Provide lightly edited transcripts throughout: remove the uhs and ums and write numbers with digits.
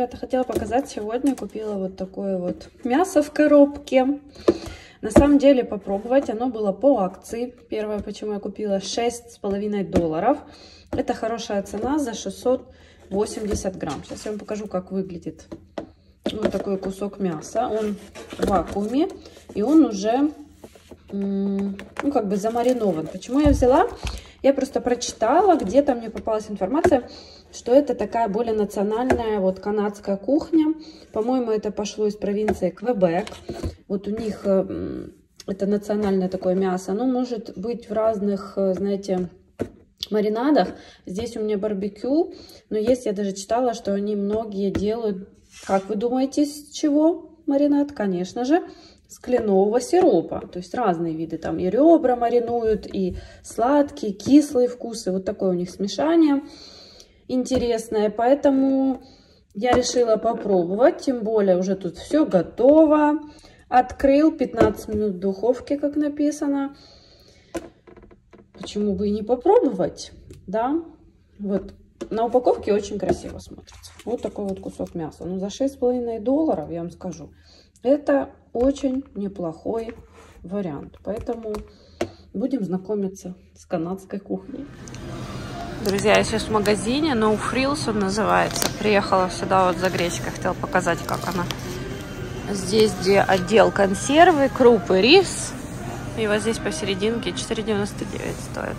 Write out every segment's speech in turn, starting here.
ребята, хотела показать. Сегодня купила вот такое вот мясо в коробке. На самом деле попробовать. Оно было по акции. Первое, почему я купила, $6,5. Это хорошая цена за 680 грамм. Сейчас я вам покажу, как выглядит вот такой кусок мяса. Он в вакууме. И он уже, ну, как бы замаринован. Почему я взяла? Я просто прочитала, где-то мне попалась информация, что это такая более национальная вот канадская кухня. По-моему, это пошло из провинции Квебек. Вот у них это национальное такое мясо. Оно может быть в разных, знаете, маринадах. Здесь у меня барбекю, но есть, я даже читала, что они многие делают, как вы думаете, с чего маринад? Конечно же, с кленового сиропа. То есть разные виды. Там и ребра маринуют, и сладкие, кислые вкусы. Вот такое у них смешание интересное. Поэтому я решила попробовать. Тем более уже тут все готово. Открыл 15 минут в духовке, как написано. Почему бы и не попробовать? Да. Вот. На упаковке очень красиво смотрится. Вот такой вот кусок мяса. Ну, за $6,5, я вам скажу, это очень неплохой вариант. Поэтому будем знакомиться с канадской кухней. Друзья, я сейчас в магазине, No Frills он называется. Приехала сюда вот за гречкой, хотела показать, как она. Здесь, где отдел консервы, крупы, рис. И вот здесь посерединке $4,99 стоит.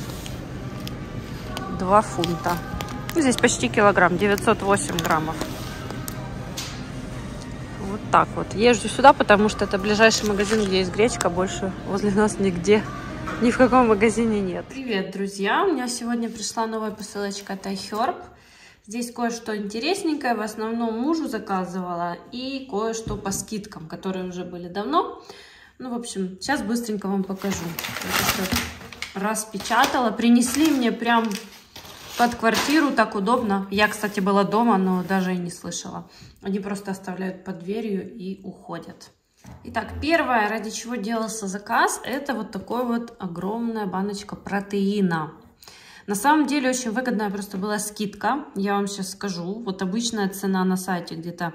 2 фунта. Здесь почти килограмм, 908 граммов. Вот так вот. Езжу сюда, потому что это ближайший магазин, где есть гречка. Больше возле нас нигде, ни в каком магазине нет. Привет, друзья! У меня сегодня пришла новая посылочка от iHerb. Здесь кое-что интересненькое. В основном мужу заказывала. И кое-что по скидкам, которые уже были давно. Ну, в общем, сейчас быстренько вам покажу. Распечатала. Принесли мне прям под квартиру, так удобно. Я, кстати, была дома, но даже и не слышала. Они просто оставляют под дверью и уходят. Итак, первое, ради чего делался заказ, это вот такой вот огромная баночка протеина. На самом деле очень выгодная просто была скидка. Я вам сейчас скажу. Вот обычная цена на сайте где-то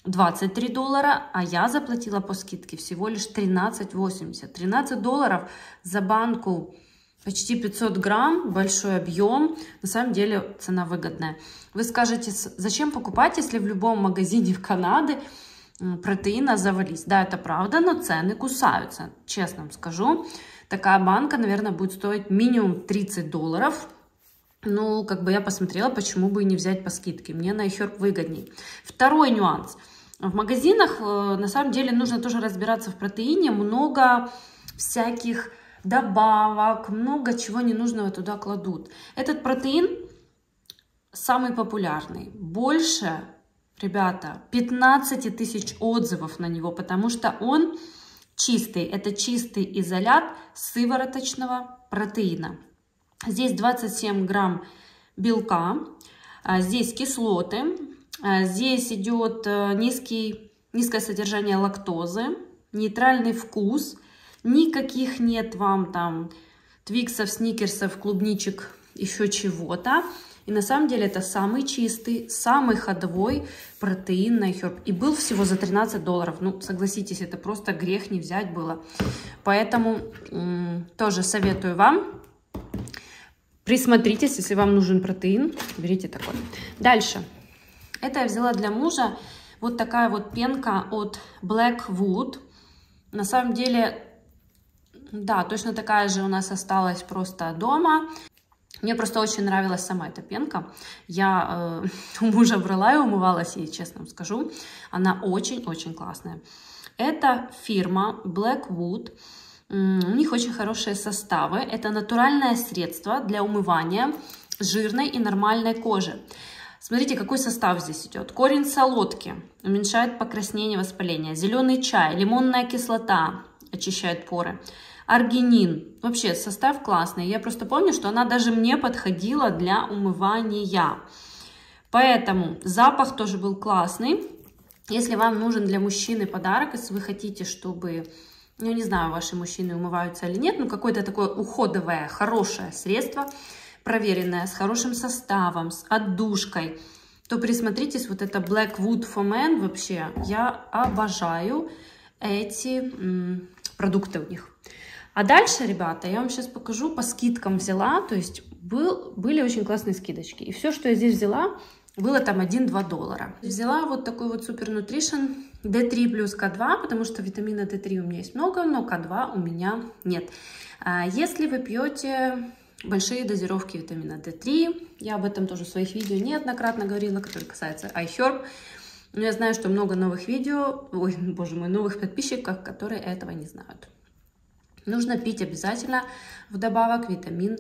$23, а я заплатила по скидке всего лишь $13,80. $13 за банку. Почти 500 грамм, большой объем. На самом деле цена выгодная. Вы скажете, зачем покупать, если в любом магазине в Канаде протеина завались? Да, это правда, но цены кусаются. Честно вам скажу. Такая банка, наверное, будет стоить минимум $30. Ну, как бы я посмотрела, почему бы и не взять по скидке. Мне на iHerb выгоднее. Второй нюанс. В магазинах, на самом деле, нужно тоже разбираться в протеине. Много всяких добавок, много чего ненужного туда кладут. Этот протеин самый популярный. Больше, ребята, 15 тысяч отзывов на него, потому что он чистый. Это чистый изолят сывороточного протеина. Здесь 27 грамм белка, здесь кислоты, здесь идет низкое содержание лактозы, нейтральный вкус. Никаких нет вам там твиксов, сникерсов, клубничек, еще чего-то. И на самом деле это самый чистый, самый ходовой протеин на iHerb. И был всего за $13. Ну, согласитесь, это просто грех не взять было. Поэтому тоже советую вам. Присмотритесь, если вам нужен протеин, берите такой. Дальше. Это я взяла для мужа. Вот такая вот пенка от Blackwood. На самом деле... Да, точно такая же у нас осталась просто дома. Мне просто очень нравилась сама эта пенка. Я у мужа брала и умывалась ей, честно вам скажу. Она очень-очень классная. Это фирма Blackwood. У них очень хорошие составы. Это натуральное средство для умывания жирной и нормальной кожи. Смотрите, какой состав здесь идет. Корень солодки уменьшает покраснение, воспаление. Зеленый чай, лимонная кислота очищает поры. Аргинин. Вообще состав классный. Я просто помню, что она даже мне подходила для умывания. Поэтому запах тоже был классный. Если вам нужен для мужчины подарок, если вы хотите, чтобы, ну не знаю, ваши мужчины умываются или нет, но какое-то такое уходовое, хорошее средство, проверенное, с хорошим составом, с отдушкой, то присмотритесь, вот это Blackwood for Men, вообще, я обожаю эти продукты у них. А дальше, ребята, я вам сейчас покажу, по скидкам взяла, то есть были очень классные скидочки. И все, что я здесь взяла, было там 1-2 доллара. Взяла вот такой вот Super Nutrition D3 плюс К2, потому что витамина D3 у меня есть много, но К2 у меня нет. Если вы пьете большие дозировки витамина D3, я об этом тоже в своих видео неоднократно говорила, которые касаются iHerb, но я знаю, что много новых видео, ой, боже мой, новых подписчиков, которые этого не знают. Нужно пить обязательно вдобавок витамин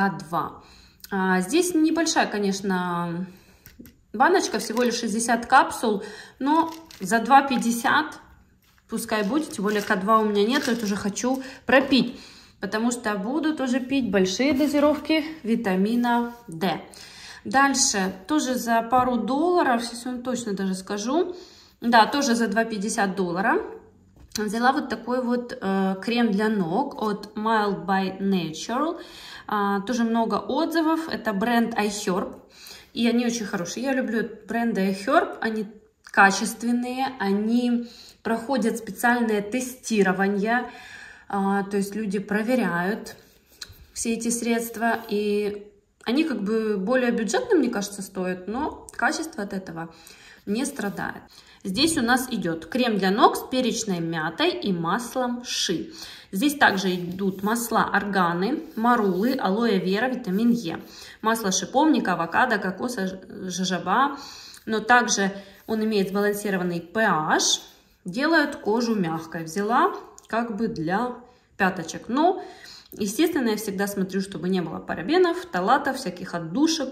К2. Здесь небольшая, конечно, баночка, всего лишь 60 капсул, но за 2,50 пускай будет, тем более К2 у меня нет, я тоже хочу пропить, потому что буду тоже пить большие дозировки витамина D. Дальше, тоже за пару долларов, сейчас вам точно даже скажу, да, тоже за 2,50 доллара, взяла вот такой вот крем для ног от Mild by Natural, тоже много отзывов, это бренд iHerb, и они очень хорошие, я люблю бренды iHerb, они качественные, они проходят специальное тестирование, то есть люди проверяют все эти средства, и они как бы более бюджетно, мне кажется, стоят, но качество от этого не страдает. Здесь у нас идет крем для ног с перечной мятой и маслом ши. Здесь также идут масла органы, марулы, алоэ вера, витамин Е, масло шиповника, авокадо, кокоса, жожоба, но также он имеет сбалансированный pH, делают кожу мягкой. Взяла как бы для пяточек, но, естественно, я всегда смотрю, чтобы не было парабенов, фталатов, всяких отдушек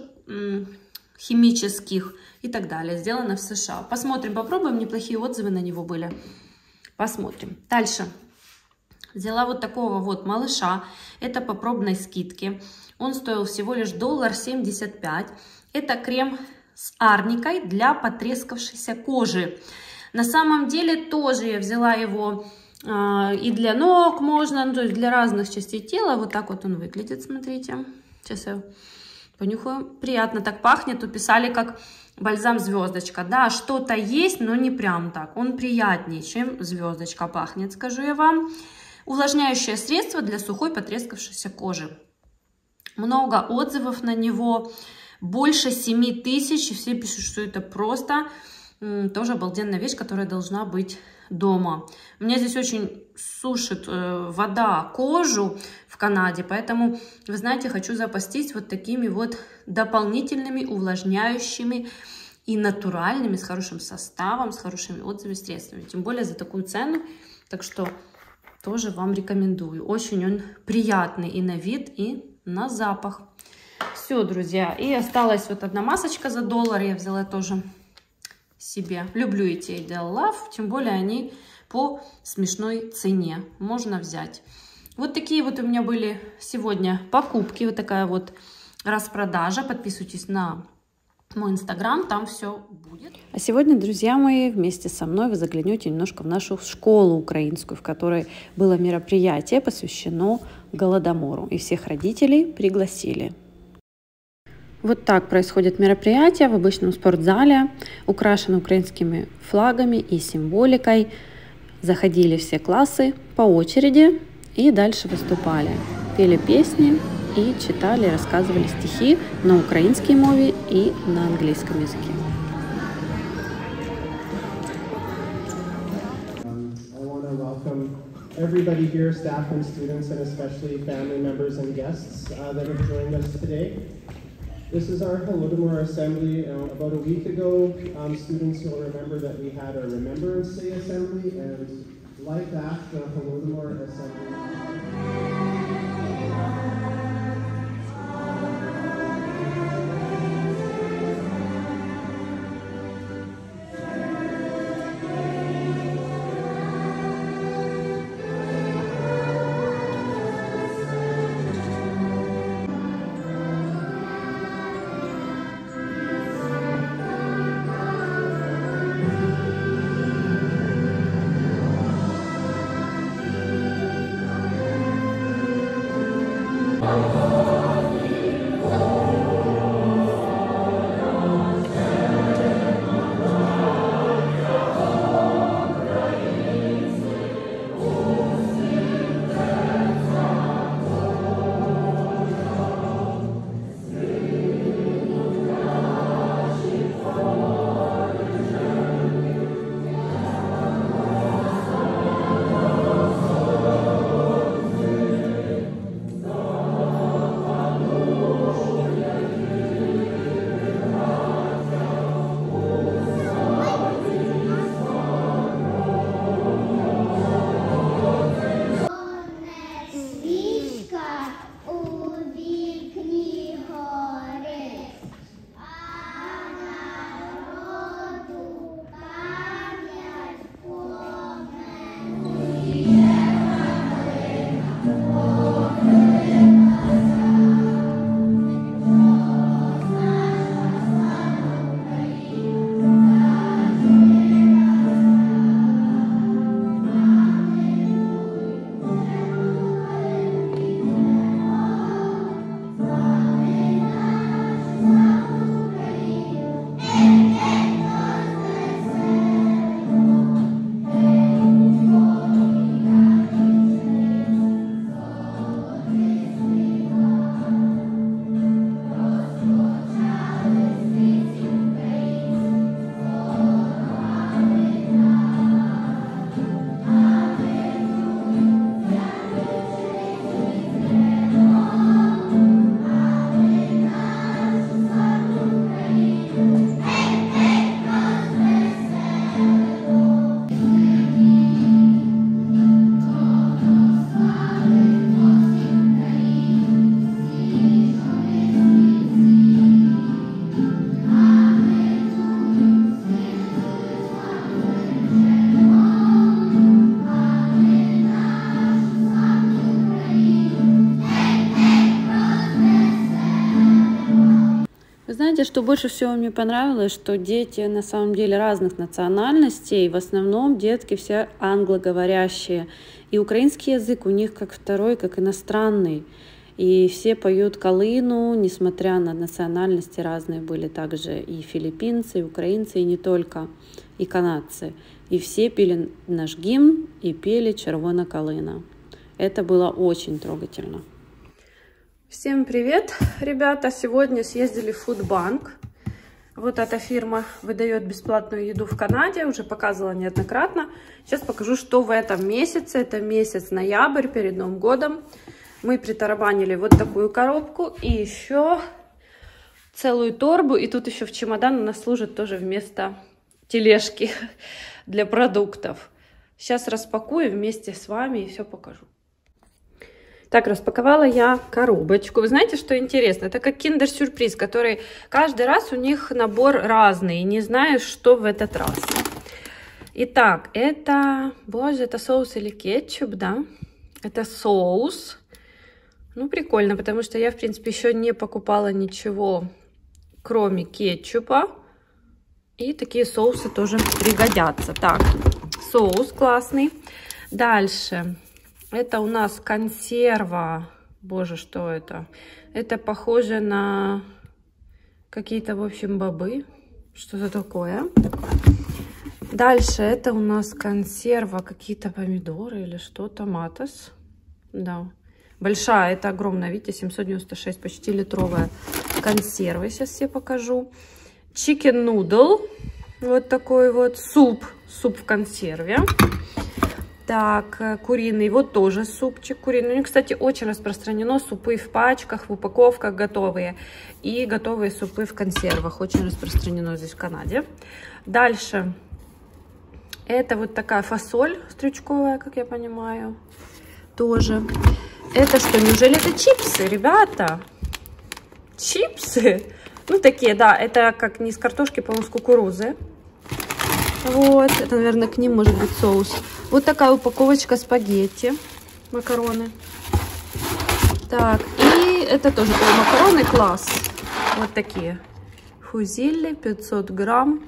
химических и так далее. Сделано в США. Посмотрим, попробуем. Неплохие отзывы на него были. Посмотрим. Дальше. Взяла вот такого вот малыша. Это по пробной скидке. Он стоил всего лишь $1.75. Это крем с арникой для потрескавшейся кожи. На самом деле тоже я взяла его и для ног можно, то есть для разных частей тела. Вот так вот он выглядит, смотрите. Сейчас я понюхаю. Приятно так пахнет. Тут писали как бальзам звездочка. Да, что-то есть, но не прям так. Он приятнее, чем звездочка пахнет, скажу я вам. Увлажняющее средство для сухой потрескавшейся кожи. Много отзывов на него. Больше 7000. И все пишут, что это просто тоже обалденная вещь, которая должна быть дома. У меня здесь очень сушит вода кожу в Канаде, поэтому, вы знаете, хочу запастись вот такими вот дополнительными увлажняющими и натуральными, с хорошим составом, с хорошими отзывами, средствами. Тем более за такую цену. Так что тоже вам рекомендую. Очень он приятный и на вид, и на запах. Все, друзья. И осталась вот одна масочка за $1. Я взяла тоже себе. Люблю эти Ideal Love, тем более они по смешной цене. Можно взять. Вот такие вот у меня были сегодня покупки. Вот такая вот распродажа. Подписывайтесь на мой инстаграм, там все будет. А сегодня, друзья мои, вместе со мной вы заглянете немножко в нашу школу украинскую, в которой было мероприятие, посвящено Голодомору. И всех родителей пригласили. Вот так происходит мероприятие в обычном спортзале, украшено украинскими флагами и символикой. Заходили все классы по очереди и дальше выступали. Пели песни и читали, рассказывали стихи на украинской мове и на английском языке. Everybody here, staff and students, and especially family members and guests that have joined us today. This is our Holodomor Assembly. About a week ago, students will remember that we had our Remembrance Day Assembly, and like that, the Holodomor Assembly. Знаете, что больше всего мне понравилось, что дети на самом деле разных национальностей, в основном детки все англоговорящие, и украинский язык у них как второй, как иностранный. И все поют калину, несмотря на национальности разные были также и филиппинцы, и украинцы, и не только, и канадцы. И все пели наш гимн и пели «Червона калина». Это было очень трогательно. Всем привет, ребята! Сегодня съездили в Фудбанк. Вот эта фирма выдает бесплатную еду в Канаде, уже показывала неоднократно. Сейчас покажу, что в этом месяце. Это месяц ноябрь, перед Новым годом. Мы притарабанили вот такую коробку и еще целую торбу. И тут еще в чемодан у нас служит тоже вместо тележки для продуктов. Сейчас распакую вместе с вами и все покажу. Так, распаковала я коробочку. Вы знаете, что интересно? Это как киндер-сюрприз, который каждый раз у них набор разный. И не знаю, что в этот раз. Итак, это... Боже, это соус или кетчуп, да? Это соус. Ну, прикольно, потому что я, в принципе, еще не покупала ничего, кроме кетчупа. И такие соусы тоже пригодятся. Так, соус классный. Дальше. Это у нас консерва. Боже, что это? Это похоже на какие-то, в общем, бобы. Что-то такое. Дальше это у нас консерва. Какие-то помидоры или что? Томатос. Да. Большая, это огромная, видите, 796, почти литровая консерва. Сейчас все покажу. Chicken noodle. Вот такой вот суп. Суп в консерве. Так, куриный. Вот тоже супчик куриный. У них, кстати, очень распространено супы в пачках, в упаковках готовые. И готовые супы в консервах. Очень распространено здесь в Канаде. Дальше. Это вот такая фасоль стручковая, как я понимаю. Тоже. Это что, неужели это чипсы, ребята? Чипсы? Ну, такие, да, это как не из картошки, по-моему, с кукурузы. Вот, это, наверное, к ним может быть соус. Вот такая упаковочка спагетти, макароны. Так, и это тоже макароны, класс. Вот такие. Фузилли, 500 грамм.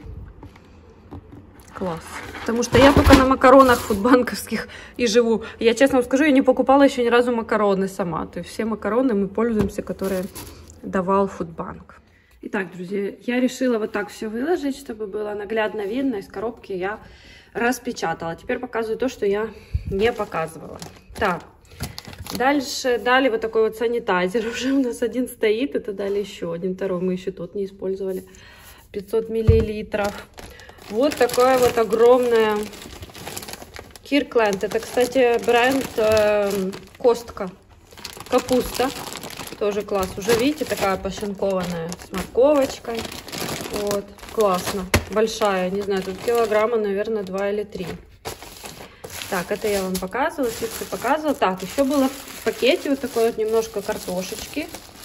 Класс. Потому что я только на макаронах фудбанковских и живу. Я честно вам скажу, я не покупала еще ни разу макароны сама. То есть все макароны мы пользуемся, которые давал Фудбанк. Итак, друзья, я решила вот так все выложить, чтобы было наглядно видно. Из коробки я распечатала. Теперь показываю то, что я не показывала. Так, дальше дали вот такой вот санитайзер. Уже у нас один стоит, это дали еще один. Второй мы еще тот не использовали. 500 миллилитров. Вот такая вот огромная Kirkland. Это, кстати, бренд Костка. Капуста. Тоже класс. Уже, видите, такая пошинкованная с морковочкой. Вот. Классно. Большая. Не знаю, тут килограмма, наверное, 2 или 3. Так, это я вам показывала. Чипсы показывала. Так, еще было в пакете вот такой вот немножко картошечки.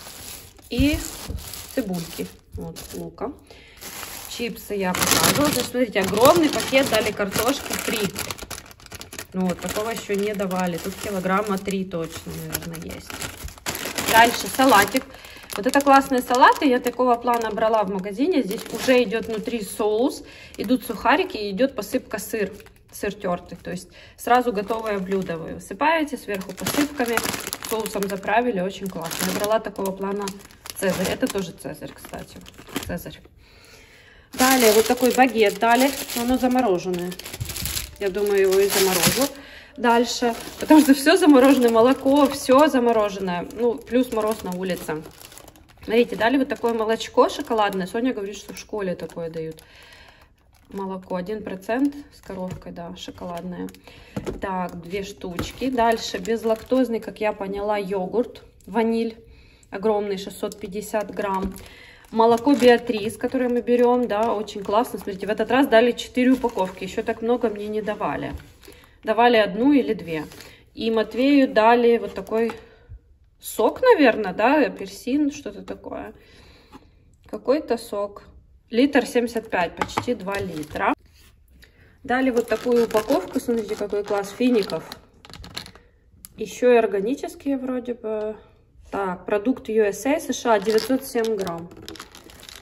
И цибульки. Вот, лука. Чипсы я показывала. Значит, смотрите, огромный пакет дали картошки 3. Ну, вот, такого еще не давали. Тут килограмма 3 точно, наверное, есть. Дальше салатик. Вот это классные салаты. Я такого плана брала в магазине. Здесь уже идет внутри соус. Идут сухарики и идет посыпка сыр. Сыр тертый. То есть сразу готовое блюдо вы высыпаете. Сверху посыпками. Соусом заправили. Очень классно. Я брала такого плана Цезарь. Это тоже Цезарь, кстати. Цезарь. Далее вот такой багет дали, оно замороженное. Я думаю, его и заморожу дальше. Потому что все замороженное, молоко, все замороженное. Ну, плюс мороз на улице. Смотрите, дали вот такое молочко шоколадное. Соня говорит, что в школе такое дают. Молоко 1% с коровкой, да, шоколадное. Так, 2 штучки. Дальше безлактозный, как я поняла, йогурт, ваниль. Огромный, 650 грамм. Молоко Беатрис, которое мы берем, да, очень классно. Смотрите, в этот раз дали 4 упаковки. Еще так много мне не давали. Давали 1 или 2. И Матвею дали вот такой сок, наверное, да, апельсин, что-то такое. Какой-то сок. Литр 75, почти 2 литра. Дали вот такую упаковку, смотрите, какой класс, фиников. Еще и органические вроде бы. Так, продукт USA, США, 907 грамм.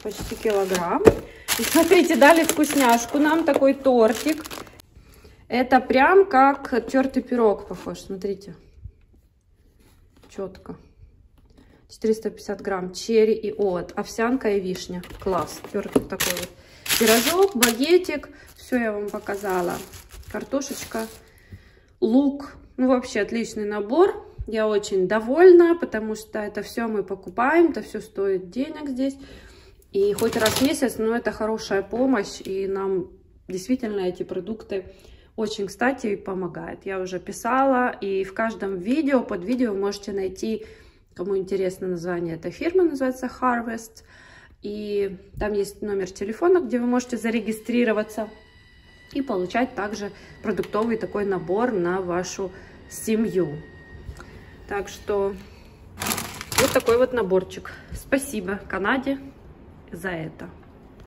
почти килограмм. И смотрите, дали вкусняшку нам, такой тортик. Это прям как тертый пирог похож, смотрите. Четко. 450 грамм, черри и оат, овсянка и вишня. Класс, тертый такой вот пирожок, багетик. Все я вам показала. Картошечка, лук. Ну, вообще отличный набор. Я очень довольна, потому что это все мы покупаем, это все стоит денег здесь. И хоть раз в месяц, но это хорошая помощь, и нам действительно эти продукты очень, кстати, помогают. Я уже писала, и в каждом видео, под видео можете найти, кому интересно, название этой фирмы, называется Harvest. И там есть номер телефона, где вы можете зарегистрироваться и получать также продуктовый такой набор на вашу семью. Так что вот такой вот наборчик. Спасибо Канаде за это.